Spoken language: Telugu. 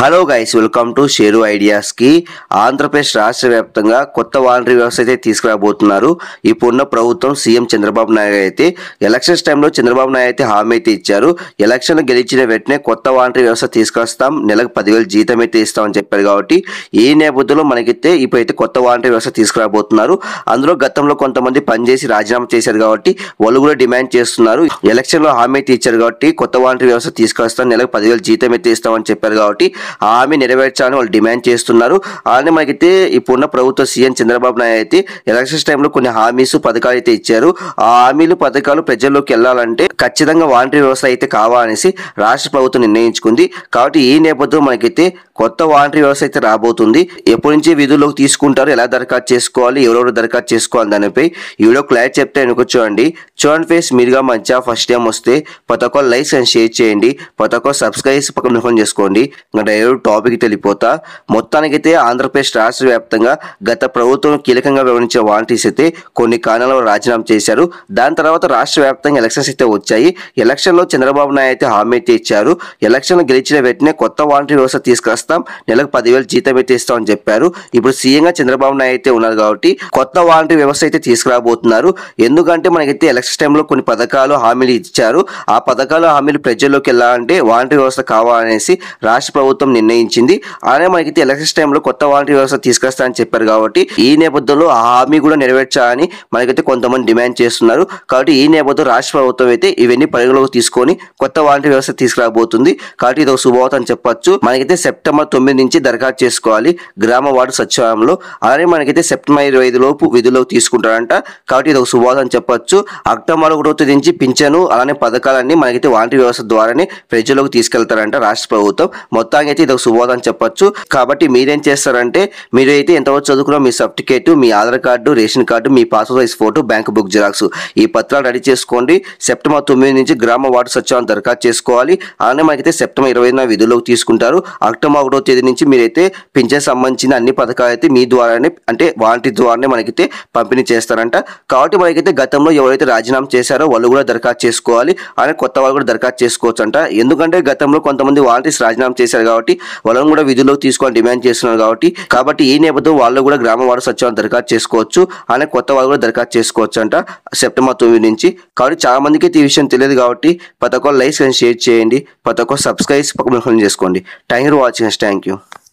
Hello guys, welcome to share ఐడియాస్కి. ఆంధ్రప్రదేశ్ రాష్ట్ర వ్యాప్తంగా కొత్త వాలంటరీ వ్యవస్థ అయితే తీసుకురాబోతున్నారు. ఇప్పుడున్న ప్రభుత్వం సీఎం చంద్రబాబు నాయుడు అయితే ఎలక్షన్స్ టైంలో చంద్రబాబు నాయుడు అయితే హామీ అయితే ఇచ్చారు. ఎలక్షన్ గెలిచిన వెంటనే కొత్త వాలంటరీ వ్యవస్థ తీసుకొస్తాం, నెలకు 10,000 జీతం అయితే ఇస్తామని చెప్పారు. కాబట్టి ఈ నేపథ్యంలో మనకైతే ఇప్పుడైతే కొత్త వాలంటరీ వ్యవస్థ తీసుకురాబోతున్నారు. అందులో గతంలో కొంతమంది పనిచేసి రాజీనామా చేశారు కాబట్టి వాళ్ళు కూడా డిమాండ్ చేస్తున్నారు. ఎలక్షన్లో హామీ అయితే ఇచ్చారు కాబట్టి కొత్త వాలంటరీ వ్యవస్థ తీసుకొస్తాం, నెలకు 10,000 జీతం అయితే ఇస్తామని చెప్పారు. కాబట్టి హామీ నెరవేర్చాలని వాళ్ళు డిమాండ్ చేస్తున్నారు. అలానే మనకైతే ఇప్పుడున్న ప్రభుత్వ సీఎం చంద్రబాబు నాయుడు అయితే ఎలక్షన్స్ టైంలో కొన్ని హామీస్ పథకాలు అయితే ఇచ్చారు. ఆ హామీలు పథకాలు ప్రజల్లోకి వెళ్ళాలంటే ఖచ్చితంగా వాలంటరీ వ్యవస్థ అయితే కావాలనేసి రాష్ట్ర ప్రభుత్వం నిర్ణయించుకుంది. కాబట్టి ఈ నేపథ్యంలో మనకైతే కొత్త వాలంటరీ వ్యవస్థ అయితే రాబోతుంది. ఎప్పటి నుంచి విధుల్లోకి తీసుకుంటారు, ఎలా దరఖాస్తు చేసుకోవాలి, ఎవరెవరు దరఖాస్తు చేసుకోవాలి దానిపై ఈ వీడియో క్లారిటీ చెప్తే అనుకో. చూడండి ఫేస్ మీరుగా మంచిగా ఫస్ట్ టైం వస్తే ప్రతి ఒక్క లైక్స్ అండ్ షేర్ చేయండి, ప్రతి ఒక్క సబ్స్క్రైబ్ పక్కన చేసుకోండి. టాపిక్ తెలిపోతా మొత్తానికైతే ఆంధ్రప్రదేశ్ రాష్ట్ర వ్యాప్తంగా గత ప్రభుత్వం కీలకంగా వ్యవహరించిన వాలంటీర్స్ అయితే కొన్ని కారణాలలో రాజీనామా చేశారు. దాని తర్వాత రాష్ట్ర వ్యాప్తంగా ఎలక్షన్స్ అయితే వచ్చాయి. ఎలక్షన్లో చంద్రబాబు నాయుడు అయితే హామీ అయితే ఇచ్చారు. ఎలక్షన్ గెలిచిన వెంటనే కొత్త వాలంటరీ వ్యవస్థ తీసుకొస్తాం, నెలకు 10,000 జీతం అయితే ఇస్తామని చెప్పారు. ఇప్పుడు సీఎంగా చంద్రబాబు నాయుడు అయితే ఉన్నారు కాబట్టి కొత్త వాలంటరీ వ్యవస్థ అయితే తీసుకురాబోతున్నారు. ఎందుకంటే మనకైతే ఎలక్షన్ టైంలో కొన్ని పథకాలు హామీలు ఇచ్చారు. ఆ పథకాలు హామీలు ప్రజల్లోకి వెళ్ళాలంటే వాలంటరీ వ్యవస్థ కావాలనేసి రాష్ట్ర ప్రభుత్వం నిర్ణయించింది. అలానే మనకైతే ఎలక్షన్ టైంలో కొత్త వాలంటరీ వ్యవస్థ తీసుకొస్తారని చెప్పారు. కాబట్టి ఈ నేపథ్యంలో ఆ హామీ కూడా నెరవేర్చాలని మనకైతే కొంతమంది డిమాండ్ చేస్తున్నారు. కాబట్టి ఈ నేపథ్యంలో రాష్ట్ర ప్రభుత్వం అయితే ఇవన్నీ పరిగణలోకి తీసుకొని కొత్త వాలంటరీ వ్యవస్థ తీసుకురాబోతుంది. కాబట్టి ఇది ఒక శుభవార్త అని చెప్పొచ్చు. మనకైతే సెప్టెంబర్ 9 నుంచి దరఖాస్తు చేసుకోవాలి గ్రామ వార్డు సచివాలయంలో. అలానే మనకైతే సెప్టెంబర్ 25 లోపు విధుల్లోకి తీసుకుంటారంట. కాబట్టి ఇది ఒక శుభవార్త అని చెప్పొచ్చు. అక్టోబర్ 1వ తేదీ నుంచి పింఛను అలానే పథకాలన్నీ మనకైతే వాలంటరీ వ్యవస్థ ద్వారానే ప్రజల్లోకి తీసుకెళ్తారంట రాష్ట్ర ప్రభుత్వం. మొత్తానికి అయితే ఇది ఒక శుభవార్త అని చెప్పొచ్చు. కాబట్టి మీరేం చేస్తారంటే మీరైతే ఎంతవరకు చదువుకున్నా మీ సర్టిఫికేట్, మీ ఆధార్ కార్డు, రేషన్ కార్డు, మీ passport size photo, bank book xerox ఈ పత్రాలు రెడీ చేసుకోండి. సెప్టెంబర్ 9 నుంచి గ్రామ వార్డు సచివాలయం దరఖాస్తు చేసుకోవాలి. అలానే మనకైతే సెప్టెంబర్ 20న విధుల్లోకి తీసుకుంటారు. అక్టోబర్ 1వ తేదీ నుంచి మీరైతే పింఛన్ సంబంధించిన అన్ని పథకాలు అయితే మీ ద్వారానే అంటే వాలంటీర్ ద్వారానే మనకైతే పంపిణీ చేస్తారంట. కాబట్టి మనకైతే గతంలో ఎవరైతే రాజీనామా చేశారో వాళ్ళు కూడా దరఖాస్తు చేసుకోవాలి. అలానే కొత్త వాళ్ళు కూడా దరఖాస్తు చేసుకోవచ్చు అంట. ఎందుకంటే గతంలో కొంతమంది వాలంటీర్స్ రాజీనామా చేశారు కాబట్టి వాళ్ళని కూడా విధుల్లోకి తీసుకొని డిమాండ్ చేస్తున్నారు. కాబట్టి ఈ నేపథ్యం వాళ్ళు కూడా గ్రామ వార్డు సచివాలయం దరఖాస్తు చేసుకోవచ్చు. అలానే కొత్త వాళ్ళు కూడా దరఖాస్తు చేసుకోవచ్చు అంట సెప్టెంబర్ 9 నుంచి. కాబట్టి చాలా మందికి ఈ విషయం తెలియదు. కాబట్టి ప్రతి ఒక్క లైక్స్ అండ్ షేర్ చేయండి, ప్రతి ఒక్క సబ్స్క్రైబ్ పక్కన చేసుకోండి. Thank you for watching. Thank you.